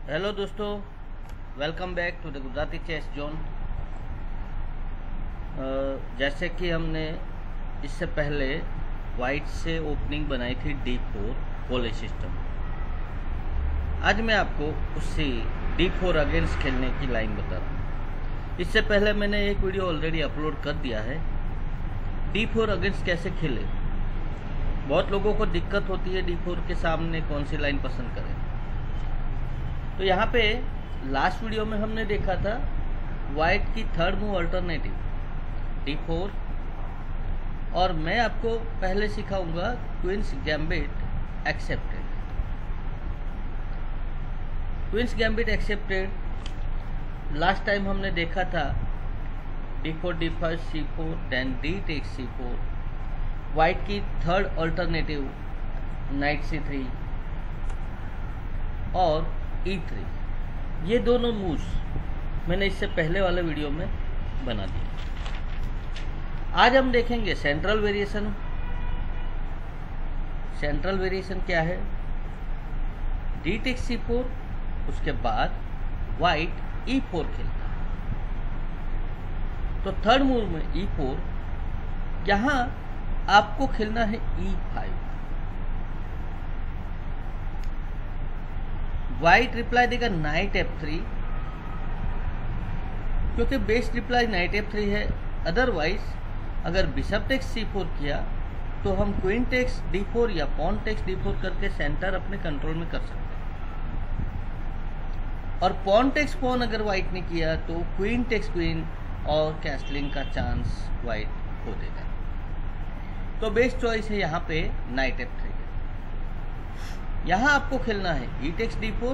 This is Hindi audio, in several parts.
हेलो दोस्तों, welcome back to the Gujarati chess zone. जैसे कि हमने इससे पहले वाइट से ओपनिंग बनाई थी D4 पोले सिस्टम। आज मैं आपको उसी D4 अगेंस्ट खेलने की लाइन बता रहा हूँ। इससे पहले मैंने एक वीडियो ऑलरेडी अपलोड कर दिया है, D4 अगेंस्ट कैसे खेले। बहुत लोगों को दिक्कत होती है D4 के सामने कौन सी लाइन पसंद करें। तो यहाँ पे लास्ट वीडियो में हमने देखा था वाइट की थर्ड मूव अल्टरनेटिव D4, और मैं आपको पहले सिखाऊंगा queen's gambit accepted. Queen's gambit accepted last time हमने देखा था D4 D5 C4 then D takes C4, white की थर्ड अल्टरनेटिव नाइट C3 और E3। ये दोनों मूव्स मैंने इससे पहले वाले वीडियो में बना दिया। आज हम देखेंगे सेंट्रल वेरिएशन। सेंट्रल वेरिएशन क्या है? D टेक्स C4, उसके बाद वाइट E4 खेलता है। तो थर्ड मूव में E4, यहां आपको खेलना है E5। वाइट रिप्लाई देगा नाइट F3, क्योंकि बेस्ट रिप्लाई नाइट F3 है। अदरवाइज अगर बिशप टेक्स C4 किया तो हम क्वीन टेक्स D4 या पॉन टेक्स D4 करके सेंटर अपने कंट्रोल में कर सकते हैं। और पॉन टेक्स पॉन अगर वाइट ने किया तो क्वीन टेक्स क्वीन और कैसलिंग का चांस वाइट खो देगा। तो बेस्ट चॉइस है यहाँ पे नाइट F3। यहां आपको खेलना है E टेक्स D4,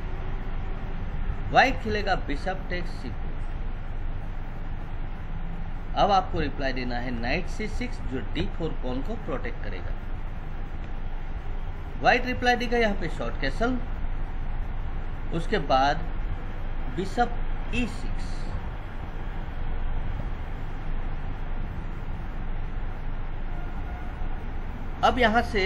वाइट खेलेगा बिशप टेक्स C4। अब आपको रिप्लाई देना है नाइट C6, जो D4 पॉन को प्रोटेक्ट करेगा। वाइट रिप्लाई देगा यहाँ पे शॉर्ट कैसल, उसके बाद बिशप E6। अब यहां से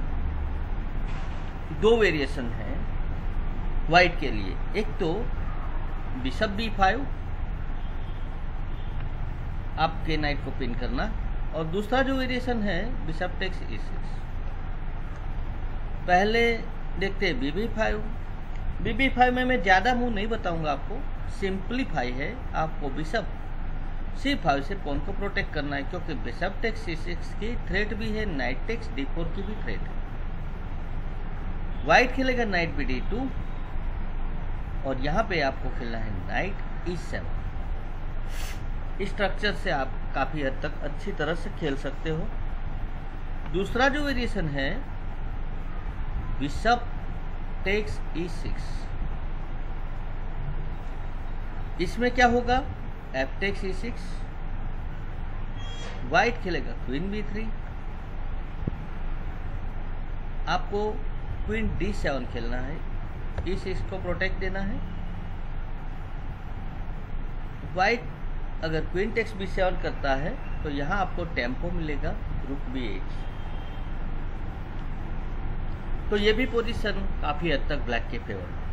दो वेरिएशन है वाइट के लिए। एक तो बिशप B5, आपके नाइट को पिन करना, और दूसरा जो वेरिएशन है बिशप टेक्स E6। पहले देखते हैं BB5। BB5 में मैं ज्यादा मूव नहीं बताऊंगा आपको, सिंपलीफाई है। आपको बिशप C5 से पॉन को प्रोटेक्ट करना है, क्योंकि बिशप टेक्स C6 की थ्रेट भी है, नाइट टेक्स D4 की भी थ्रेट है। वाइट खेलेगा नाइट BD2, और यहां पे आपको खेलना है नाइट E7। इस स्ट्रक्चर से आप काफी हद तक अच्छी तरह से खेल सकते हो। दूसरा जो वेरिएशन है बिशप टेक्स E6, इसमें क्या होगा? F टेक्स E6, वाइट खेलेगा क्वीन B3, आपको क्वीन D7 खेलना है, E6 को प्रोटेक्ट देना है। वाइट अगर क्वीन टेक्स B7 करता है तो यहां आपको टेम्पो मिलेगा रुक B8। तो ये भी पोजीशन काफी हद तक ब्लैक के फेवर में।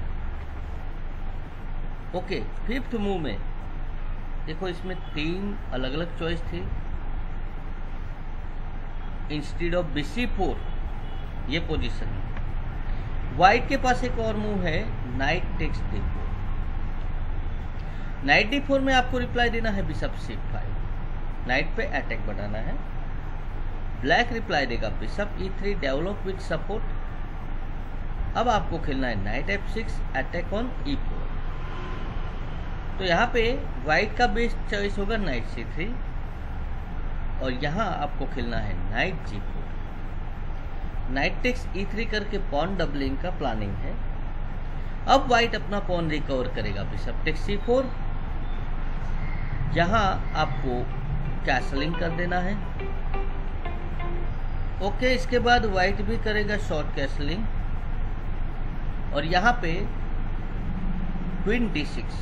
ओके, फिफ्थ मूव में देखो, इसमें तीन अलग अलग चॉइस थी। इंस्टेड ऑफ BC4 ये पोजीशन है। वाइट के पास एक और मूव है knight takes D4। Night D4 में आपको रिप्लाई देना है बिशप C5, नाइट पे अटैक बनाना है। ब्लैक रिप्लाई देगा bishop E3 develop with support. अब आपको खेलना है night F6 attack on E4। तो यहाँ पे वाइट का बेस्ट चॉइस होगा नाइट C3, और यहाँ आपको खेलना है night G4। Knight takes E3 करके पॉन डबलिंग का प्लानिंग है। अब वाइट अपना पॉन रिकवर करेगा बिशप टेक्स C4, यहां आपको कैसलिंग कर देना है। ओके, इसके बाद वाइट भी करेगा शॉर्ट कैसलिंग, और यहां पे क्वीन D6।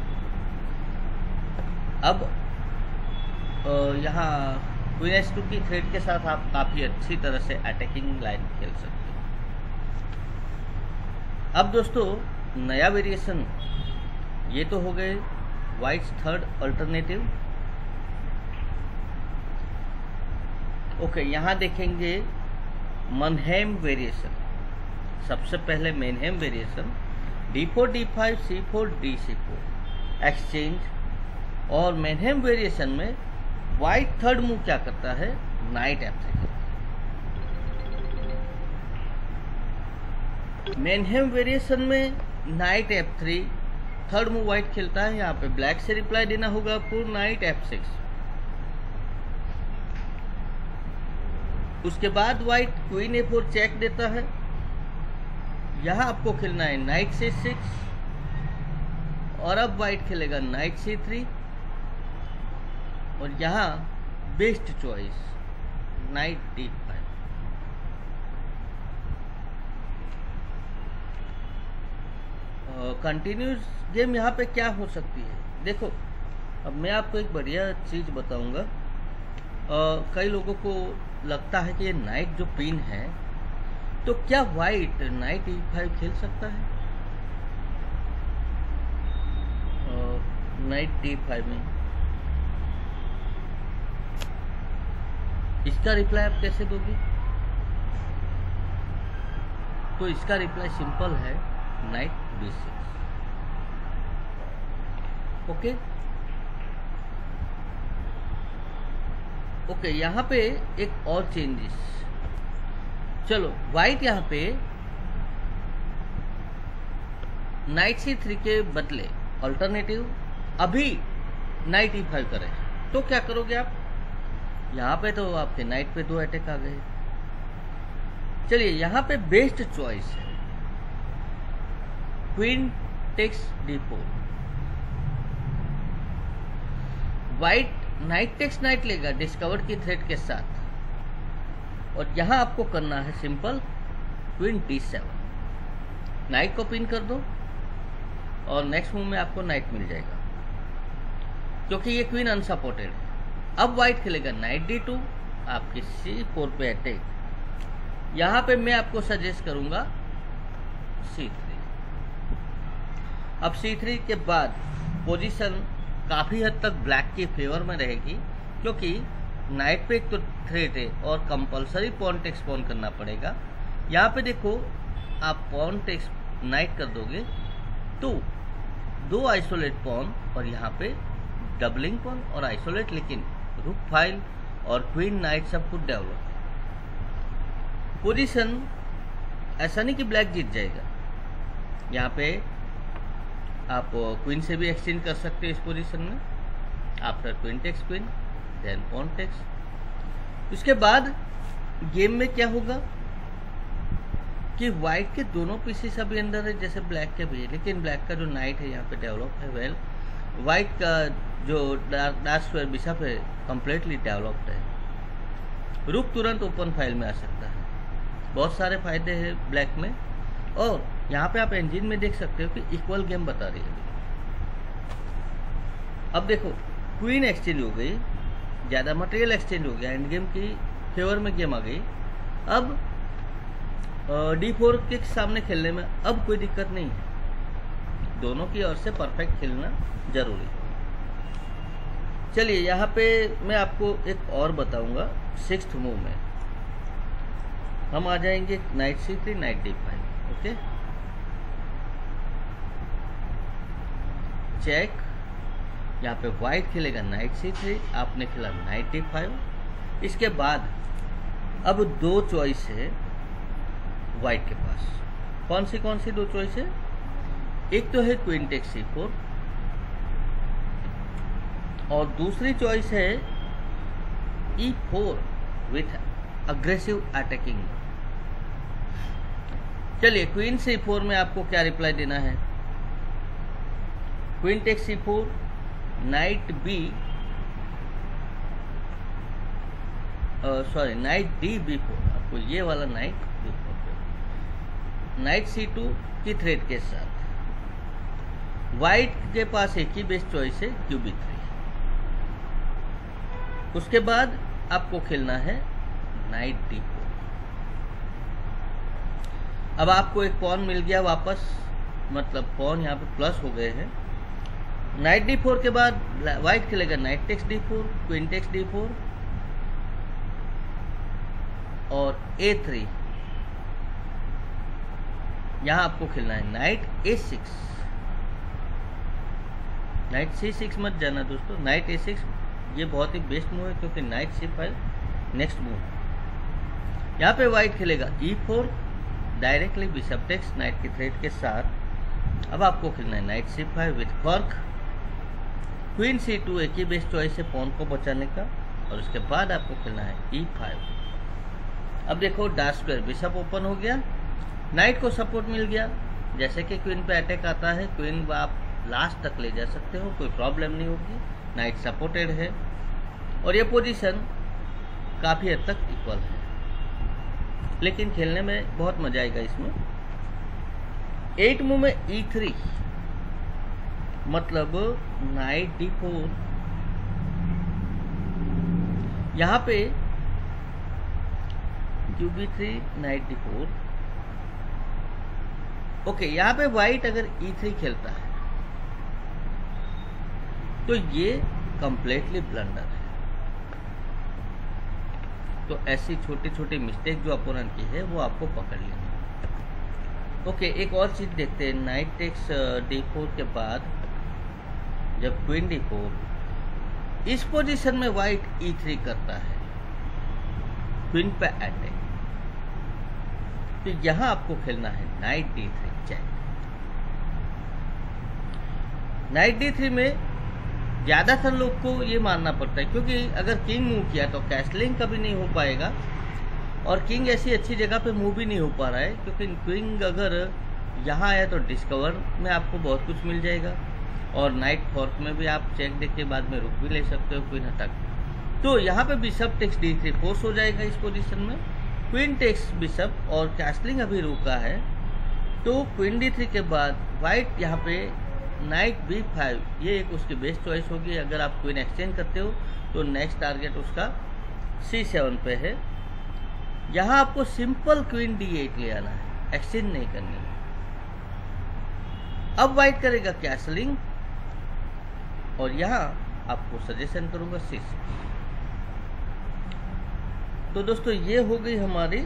अब यहां क्वीन S2 की थ्रेड के साथ आप काफी अच्छी तरह से अटैकिंग लाइन खेल सकते हो। अब दोस्तों नया वेरिएशन, ये तो हो गए वाइट्स थर्ड अल्टरनेटिव। ओके, यहाँ देखेंगे मनहेम वेरिएशन। सबसे पहले Mannheim variation D4 D5 C4 D C4 exchange, और मैनहेम वेरिएशन में वाइट थर्ड मूव क्या करता है, नाइट F3। मैनहेम वेरिएशन में knight F3 third move white खेलता है। यहाँ पे ब्लैक से रिप्लाई देना होगा आपको नाइट F6। उसके बाद वाइट क्वीन A4 चेक देता है। यहाँ आपको खेलना है नाइट C6, और अब वाइट खेलेगा नाइट C3, और यहाँ best choice knight D5। Continues game यहाँ पे क्या हो सकती है, देखो अब मैं आपको एक बढ़िया चीज बताऊंगा। कई लोगों को लगता है कि ये नाइट जो पिन है, तो क्या वाइट नाइट E5 खेल सकता है नाइट D5 में? इसका रिप्लाई आप कैसे दोगे? तो इसका रिप्लाई सिंपल है, नाइट B6। ओके ओके, यहाँ पे एक और चेंजेस। चलो, वाइट यहाँ पे नाइट C3 के बदले अल्टरनेटिव अभी नाइट E5 करें, तो क्या करोगे आप? यहाँ पे तो आपके नाइट पे 2 अटैक आ गए। चलिए, यहाँ पे बेस्ट चॉइस है queen takes D4। White knight takes knight लेगा डिस्कवर की थ्रेट के साथ, और यहां आपको करना है सिंपल क्वीन D7। नाइट को पिन कर दो, और नेक्स्ट मूव में आपको नाइट मिल जाएगा, क्योंकि ये क्वीन अनसपोर्टेड है। अब वाइट खेलेगा नाइट D2, आपके C4 पे अटैक। यहां पे मैं आपको सजेस्ट करूंगा C3। अब C3 के बाद पोजीशन काफी हद तक ब्लैक की फेवर में रहेगी, क्योंकि नाइट पे एक तो थ्रेट है और कंपलसरी पॉन टेक्स पॉन करना पड़ेगा। यहाँ पे देखो, आप पॉन टेक्स नाइट कर दोगे तो 2 आइसोलेट पॉन, और यहाँ पे डबलिंग पॉन और आइसोलेट, लेकिन रुक फाइल और क्वीन नाइट सब कुछ डेवलप। पोजीशन ऐसा नहीं कि ब्लैक जीत जाएगा। यहाँ पे आप क्वीन से भी एक्सचेंज कर सकते हो इस पोजीशन में, after queen takes queen then pawn takes. उसके बाद गेम में क्या होगा कि व्हाइट के दोनों पीसेस अभी अंदर है, जैसे ब्लैक के भी है, लेकिन ब्लैक का जो नाइट है यहाँ पे डेवलप है वेल। व्हाइट का जो डार्क स्क्वायर बिशप है कंप्लीटली डेवलप्ड है। रुक तुरंत ओपन फाइल में आ सकता है। बहुत सारे फायदे हैं ब्लैक में, और यहाँ पे आप इंजन में देख सकते हो कि इक्वल गेम बता रही है। अब देखो, क्वीन एक्सचेंज हो गई, ज्यादा मटेरियल एक्सचेंज हो गया, एंड गेम की फेवर में गेम आ गई। अब D4 के सामने खेलने में अब कोई दिक्कत नहीं है, दोनों की ओर से परफेक्ट खेलना जरूरी है। चलिए, यहाँ पे मैं आपको एक और बताऊंगा। 6th मूव में हम आ जाएंगे night C3 night D5। Okay, check. यहाँ पे व्हाइट खेलेगा नाइट C3, आपने खेला नाइट D5। इसके बाद अब 2 चॉइस है व्हाइट के पास। कौन सी 2 चॉइस है? एक तो है क्वीन टेक्स C4, और दूसरी चॉइस है E4 विथ अग्रेसिव अटैकिंग। चलिए, क्वीन C4 में आपको क्या रिप्लाई देना है? Queen takes C4, knight knight D/B4। आपको ये वाला नाइट B4, नाइट C2 की थ्रेड के साथ। व्हाइट के पास एक ही बेस्ट चॉइस है QB3। उसके बाद आपको खेलना है नाइट D4। अब आपको एक पॉन मिल गया वापस, मतलब पॉन यहाँ पे प्लस हो गए हैं। नाइट d4 के बाद व्हाइट खेलेगा knight takes d4, queen takes d4 और a3। यहां आपको खेलना है नाइट a6, नाइट c6 मत जाना दोस्तों, नाइट a6 ये बहुत ही बेस्ट मूव है क्योंकि नाइट c5 नेक्स्ट मूव। यहाँ पे व्हाइट खेलेगा e4, directly bishop takes knight के थ्रेड के साथ। अब आपको खेलना है नाइट c5 विथ फर्क, क्वीन c2 एक ही बेस्ट चॉइस है पॉन को बचाने का, और उसके बाद आपको खेलना है e5। अब देखो डार्क स्क्वायर बिशप ओपन हो गया, नाइट को सपोर्ट मिल गया। जैसे कि क्वीन पे अटैक आता है, क्वीन आप लास्ट तक ले जा सकते हो, कोई प्रॉब्लम नहीं होगी, नाइट सपोर्टेड है और ये पोजीशन काफ़ी हद तक इक्वल है, लेकिन खेलने में बहुत मजा आएगा इसमें। 8 मूव में e3 मतलब नाइट d4, यहाँ पे qb3 नाइट d4। ओके, यहाँ पे व्हाइट अगर e3 खेलता है तो ये कंप्लीटली ब्लंडर है। तो ऐसी छोटी छोटी मिस्टेक जो अपोनेंट की है वो आपको पकड़ लेनी है। ओके, एक और चीज देखते हैं। नाइट टेक्स d4 के बाद जब क्वीन d4, इस पोजीशन में व्हाइट e3 करता है, क्वीन पे अटैक, तो यहां आपको खेलना है night d3 check. Night d3 में ज्यादातर लोग को ये मानना पड़ता है क्योंकि अगर किंग मूव किया तो कैसलिंग कभी नहीं हो पाएगा, और किंग ऐसी अच्छी जगह पे मूव भी नहीं हो पा रहा है क्योंकि किंग अगर यहाँ आया तो डिस्कवर में आपको बहुत कुछ मिल जाएगा, और नाइट फॉर्क में भी आप चेक देख के बाद में रुक भी ले सकते हो क्वीन अटैक। तो यहाँ पे बिशप टेक्स d3 फोर्स हो जाएगा इस पोजीशन में, क्वीन टेक्स बिशप और कैसलिंग अभी रुका है, तो क्वीन d3 के बाद व्हाइट यहाँ पे नाइट b5, ये एक उसकी बेस्ट चॉइस होगी। अगर आप क्वीन एक्सचेंज करते हो तो नेक्स्ट टारगेट उसका c7 पे है। यहाँ आपको सिंपल क्वीन d8 ले आना है, एक्सचेंज नहीं करनी है। अब व्हाइट करेगा कैसलिंग, और यहाँ आपको सजेशन करूंगा c6। तो दोस्तों ये हो गई हमारी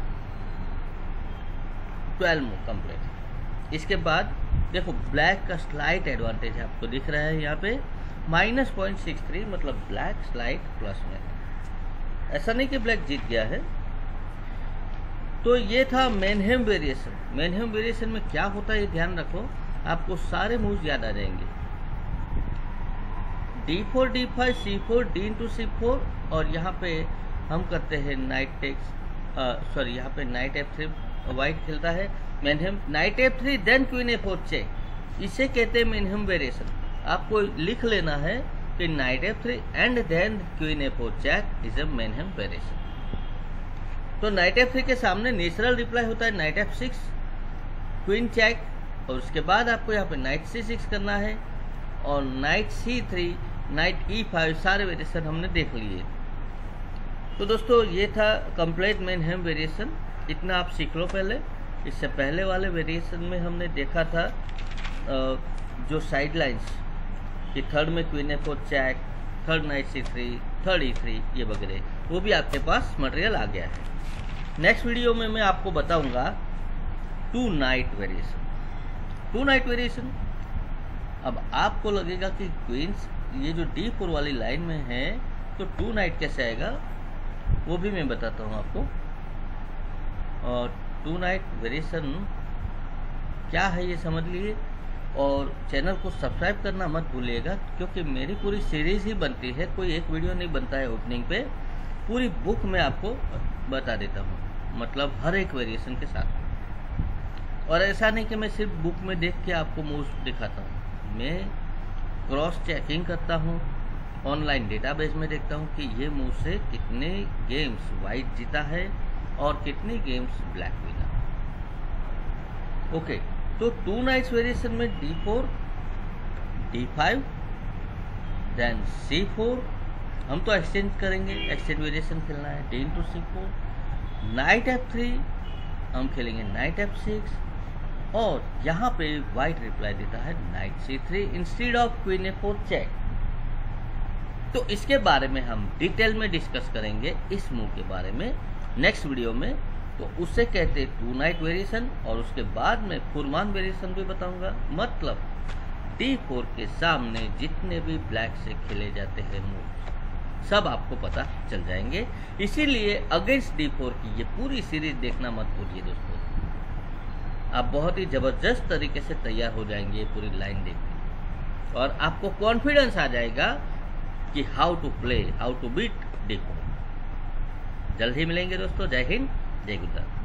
12 मूव कंप्लीट। इसके बाद देखो ब्लैक का स्लाइट एडवांटेज है, आपको दिख रहा है यहाँ पे -0.63, मतलब ब्लैक स्लाइट प्लस में है। ऐसा नहीं कि ब्लैक जीत गया है। तो ये था मैनहेम वेरिएशन। मैनहेम वेरिएशन में क्या होता है ये ध्यान रखो, आपको सारे मूव्स याद आ जाएंगे। d4 d5 c4 d into c4, और यहाँ पे हम करते हैं नाइट टेक्स, सॉरी यहाँ पे नाइट f3 व्हाइट खेलता है Mannheim, knight f3 then queen a4 check, इसे कहते हैं मैनहेम वेरिएशन। आपको लिख लेना है कि knight f3 and then queen a4 check is a Mannheim variation. तो नाइट f3 के सामने नेचुरल रिप्लाई होता है नाइट f6 क्वीन चेक, और उसके बाद आपको यहाँ पे नाइट c6 करना है, और नाइट c3 नाइट e5 सारे वेरिएशन हमने देख लिए। तो दोस्तों ये था कंप्लीट मैनहेम वेरिएशन, इतना आप सीख लो पहले। इससे पहले वाले वेरिएशन में हमने देखा था जो साइड लाइन्स कि थर्ड में queen a4 check, third knight c3, third e3 ये वगैरह, वो भी आपके पास मटेरियल आ गया है। नेक्स्ट वीडियो में मैं आपको बताऊंगा 2 नाइट वेरिएशन। 2 नाइट वेरिएशन, अब आपको लगेगा कि क्वींस ये जो d4 वाली लाइन में है तो 2 नाइट कैसे आएगा, वो भी मैं बताता हूँ आपको। और 2 नाइट वेरिएशन क्या है ये समझ लिए, और चैनल को सब्सक्राइब करना मत भूलिएगा क्योंकि मेरी पूरी सीरीज ही बनती है, कोई एक वीडियो नहीं बनता है ओपनिंग पे, पूरी बुक में आपको बता देता हूँ, मतलब हर एक वेरिएशन के साथ। और ऐसा नहीं कि मैं सिर्फ बुक में देख के आपको मूव्स दिखाता हूँ, मैं क्रॉस चेकिंग करता हूँ, ऑनलाइन डेटाबेस में देखता हूँ कि ये मूव से कितने गेम्स वाइट जीता है और कितनी गेम्स ब्लैक विना। ओके, तो 2 नाइट्स वेरिएशन में d4 d5 देन c4, हम तो एक्सचेंज करेंगे, एक्सचेंज वेरिएशन खेलना है d into c4, night f3 हम खेलेंगे नाइट f6, और यहाँ पे व्हाइट रिप्लाई देता है knight c3 instead of queen a4 check. तो इसके बारे में हम डिटेल में डिस्कस करेंगे इस मूव के बारे में नेक्स्ट वीडियो में। तो उससे कहते टू नाइट वेरिएशन, और उसके बाद में फुरमान वेरिएशन भी बताऊंगा। मतलब d4 के सामने जितने भी ब्लैक से खेले जाते हैं मूव सब आपको पता चल जाएंगे। इसीलिए अगेंस्ट d4 की ये पूरी सीरीज देखना मत भूलिए दोस्तों। आप बहुत ही जबरदस्त तरीके से तैयार हो जाएंगे ये पूरी लाइन देख के, और आपको कॉन्फिडेंस आ जाएगा कि how to play, how to beat d4। जल्द ही मिलेंगे दोस्तों। जय हिंद, जय गुजरात।